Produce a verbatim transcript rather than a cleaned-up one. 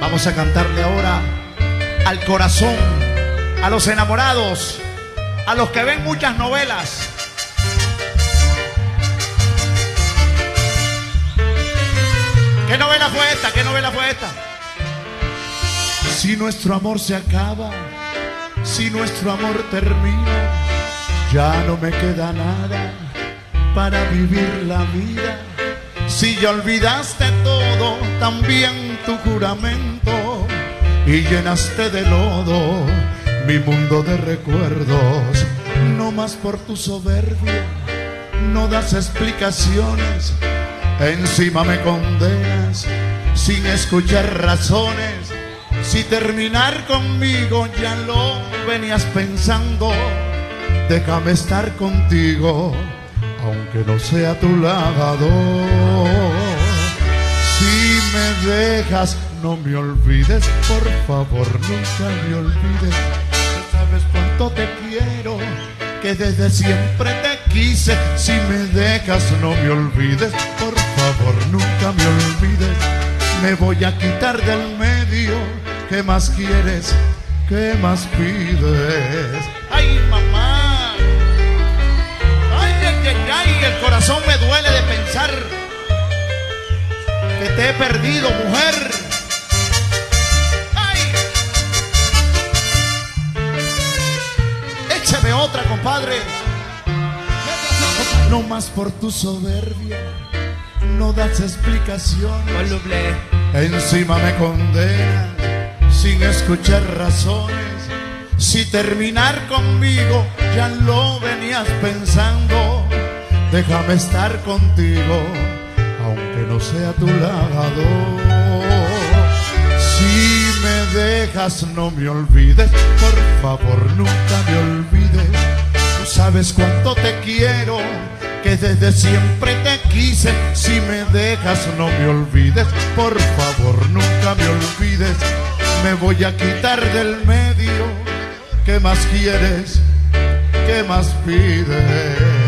Vamos a cantarle ahora al corazón, a los enamorados, a los que ven muchas novelas. ¿Qué novela fue esta? ¿Qué novela fue esta? Si nuestro amor se acaba, si nuestro amor termina, ya no me queda nada para vivir la vida. Si ya olvidaste todo, también tu juramento, y llenaste de lodo mi mundo de recuerdos. No más por tu soberbia, no das explicaciones, encima me condenas sin escuchar razones. Si terminar conmigo ya lo venías pensando, déjame estar contigo, aunque no sea tu lado. Si me dejas, no me olvides, por favor, nunca me olvides. Sabes cuánto te quiero, que desde siempre te quise. Si me dejas, no me olvides, por favor, nunca me olvides. Me voy a quitar del medio. ¿Qué más quieres? ¿Qué más pides? ¡Ay, mamá! ¡Ay, ay, ay, ay! El corazón me duele de pensar que te he perdido, mujer. ¡Ay! Écheme otra, compadre. No más por tu soberbia, no das explicaciones, encima me condenas sin escuchar razones. Si terminar conmigo ya lo venías pensando, déjame estar contigo, aunque no sea tu lado. Si me dejas, no me olvides, por favor, nunca me olvides. Tú sabes cuánto te quiero, que desde siempre te quise. Si me dejas, no me olvides, por favor, nunca me olvides. Me voy a quitar del medio. ¿Qué más quieres? ¿Qué más pides?